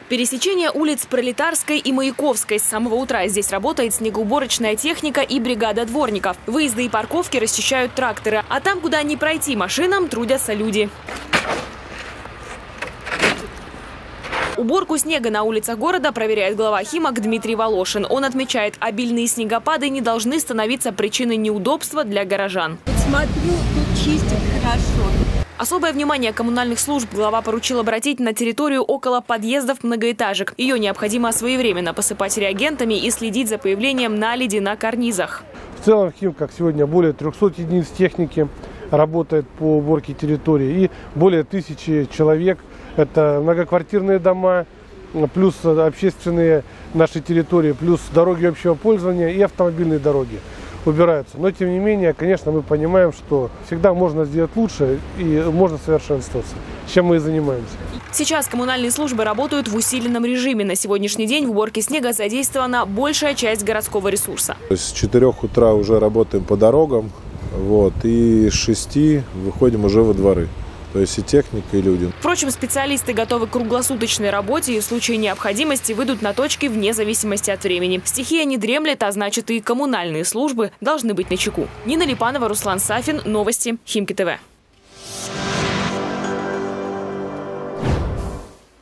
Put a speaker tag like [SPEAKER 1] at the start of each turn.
[SPEAKER 1] Пересечение улиц Пролетарской и Маяковской. С самого утра здесь работает снегоуборочная техника и бригада дворников. Выезды и парковки расчищают тракторы. А там, куда не пройти машинам, трудятся люди. Уборку снега на улицах города проверяет глава Химок Дмитрий Волошин. Он отмечает, обильные снегопады не должны становиться причиной неудобства для горожан.
[SPEAKER 2] Смотрю, тут чистят хорошо.
[SPEAKER 1] Особое внимание коммунальных служб глава поручил обратить на территорию около подъездов многоэтажек. Ее необходимо своевременно посыпать реагентами и следить за появлением наледи на карнизах.
[SPEAKER 3] В целом в Химках сегодня более 300 единиц техники работает по уборке территории и более 1000 человек. Это многоквартирные дома, плюс общественные наши территории, плюс дороги общего пользования и автомобильные дороги убираются. Но тем не менее, конечно, мы понимаем, что всегда можно сделать лучше и можно совершенствоваться, чем мы и занимаемся.
[SPEAKER 1] Сейчас коммунальные службы работают в усиленном режиме. На сегодняшний день в уборке снега задействована большая часть городского ресурса.
[SPEAKER 4] С 4 утра уже работаем по дорогам, и с 6 выходим уже во дворы. То есть и техника, и люди.
[SPEAKER 1] Впрочем, специалисты готовы к круглосуточной работе и в случае необходимости выйдут на точки вне зависимости от времени. Стихия не дремлет, а значит и коммунальные службы должны быть начеку. Нина Липанова, Руслан Сафин. Новости Химки ТВ.